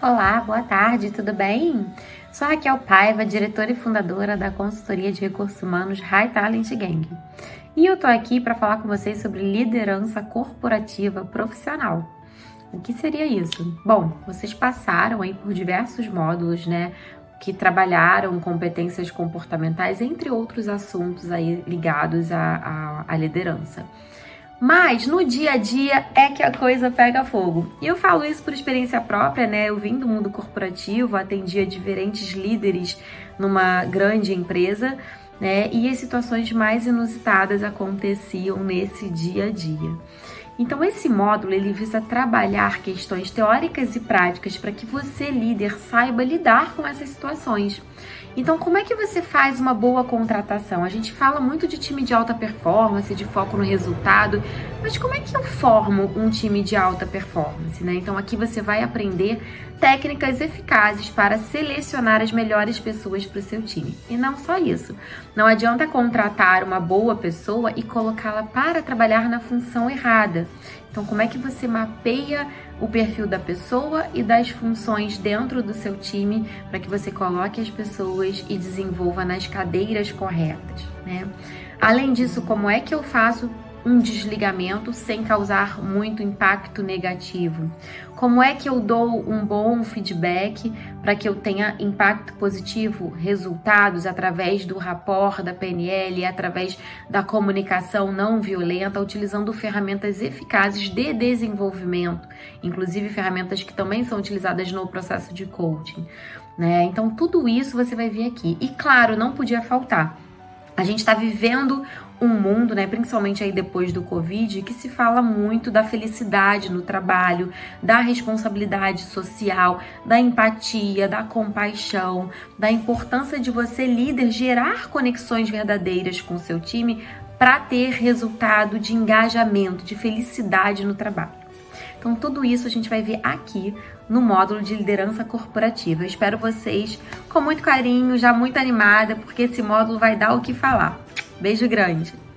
Olá, boa tarde, tudo bem? Sou Raquel Paiva, diretora e fundadora da consultoria de recursos humanos High Talent Gang. E eu tô aqui para falar com vocês sobre liderança corporativa profissional. O que seria isso? Bom, vocês passaram aí por diversos módulos, né? Que trabalharam competências comportamentais, entre outros assuntos aí ligados à liderança. Mas no dia a dia é que a coisa pega fogo. E eu falo isso por experiência própria, né? Eu vim do mundo corporativo, atendia diferentes líderes numa grande empresa, né? E as situações mais inusitadas aconteciam nesse dia a dia. Então esse módulo ele visa trabalhar questões teóricas e práticas para que você, líder, saiba lidar com essas situações. Então, como é que você faz uma boa contratação? A gente fala muito de time de alta performance, de foco no resultado, mas como é que eu formo um time de alta performance, né? Então, aqui você vai aprender técnicas eficazes para selecionar as melhores pessoas para o seu time. E não só isso. Não adianta contratar uma boa pessoa e colocá-la para trabalhar na função errada. Então, como é que você mapeia o perfil da pessoa e das funções dentro do seu time para que você coloque as pessoas e desenvolva nas cadeiras corretas, né? Além disso, como é que eu faço um desligamento sem causar muito impacto negativo? Como é que eu dou um bom feedback para que eu tenha impacto positivo, resultados através do rapport da PNL, através da comunicação não violenta, utilizando ferramentas eficazes de desenvolvimento, inclusive ferramentas que também são utilizadas no processo de coaching, né? Então tudo isso você vai ver aqui. E claro, não podia faltar. A gente está vivendo um mundo, né, principalmente aí depois do Covid, que se fala muito da felicidade no trabalho, da responsabilidade social, da empatia, da compaixão, da importância de você, líder, gerar conexões verdadeiras com o seu time para ter resultado de engajamento, de felicidade no trabalho. Então, tudo isso a gente vai ver aqui no módulo de liderança corporativa. Eu espero vocês com muito carinho, já muito animada, porque esse módulo vai dar o que falar. Beijo grande!